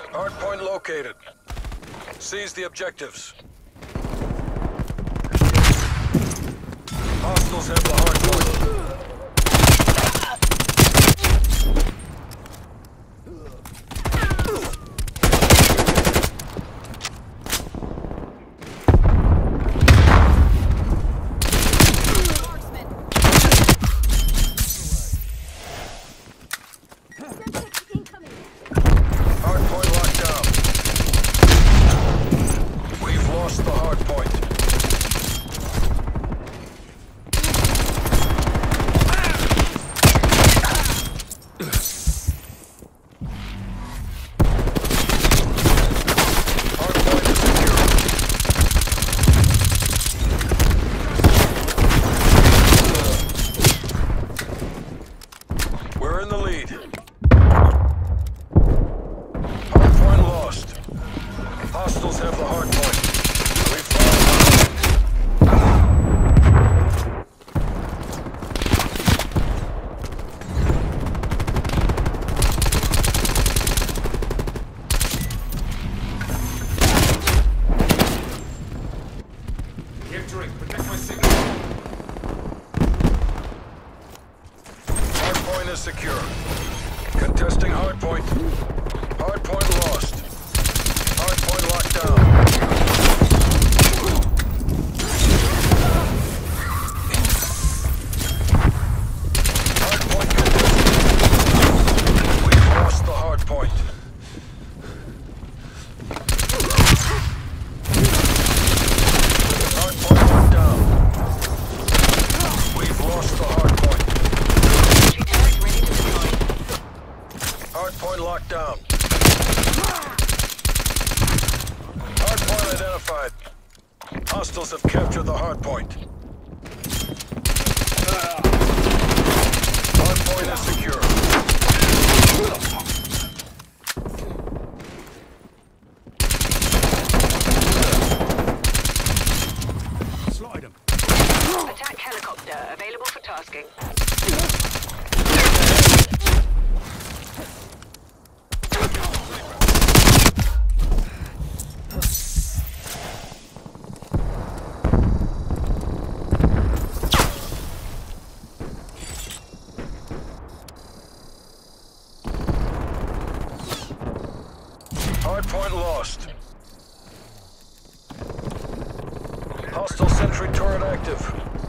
Hardpoint located. Seize the objectives. Hostiles have the hardpoint. Hardpoint locked down. We've lost the hardpoint. We're in the lead. Hardpoint lost. Hostiles have the hardpoint. We've Entering, protect my signal. Hardpoint is secure. Contesting hardpoint. Hardpoint lost. Hardpoint locked down. Hardpoint contested. We've lost the hardpoint. Hardpoint locked down. We've lost the hardpoint. Hardpoint locked down. Hardpoint identified. Hostiles have captured the hardpoint. Hardpoint is secure. Slide him. Attack helicopter available for tasking. Hardpoint lost. Hostile sentry turret active.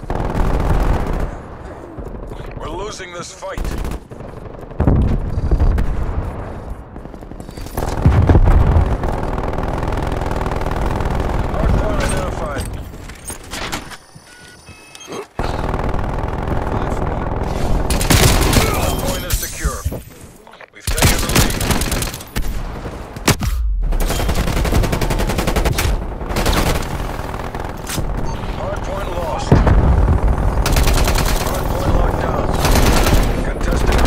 We're losing this fight. Hardpoint identified. Hardpoint is secure. We've taken the lead. Hardpoint lost. Hardpoint locked down. Contested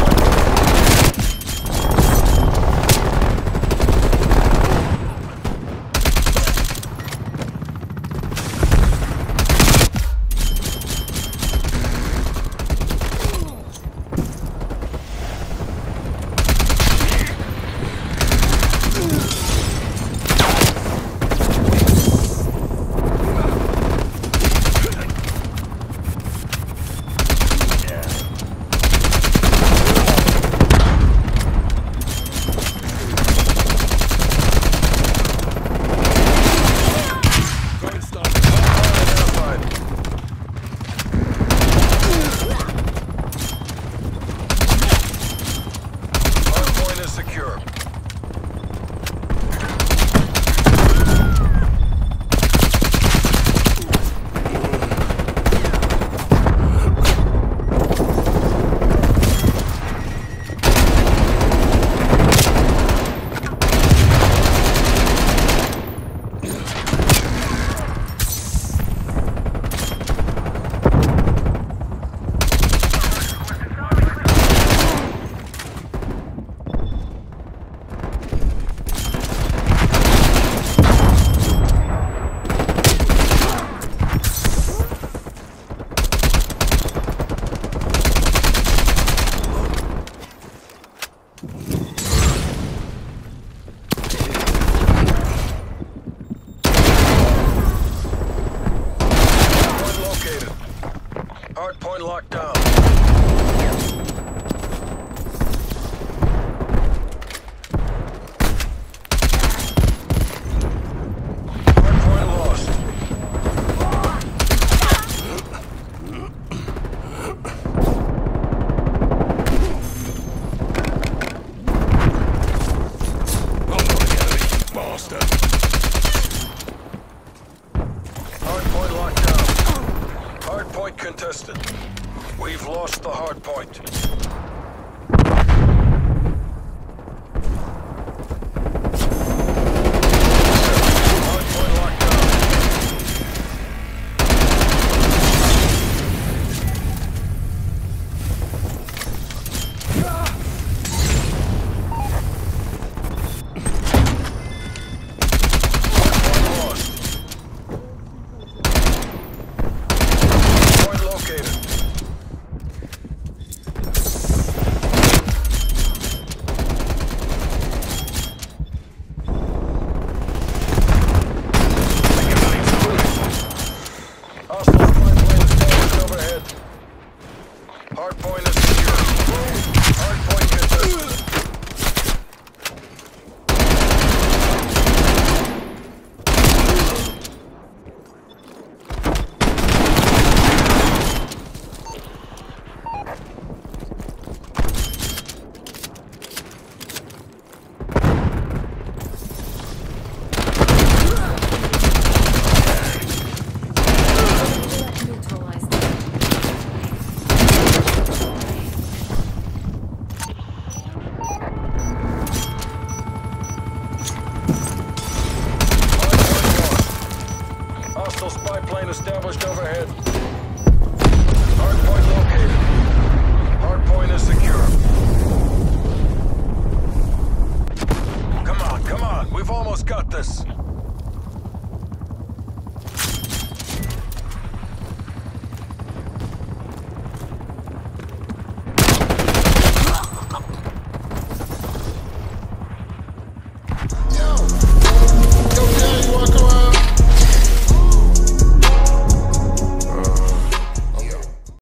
locked down. Hardpoint lost. Hardpoint locked down. Hardpoint contested. We've lost the hardpoint. Hardpoint locked down. Hardpoint lost. Point located. Hostile spy plane established overhead. Hardpoint is secure. Hardpoint contested. Hostile spy plane established overhead. Hardpoint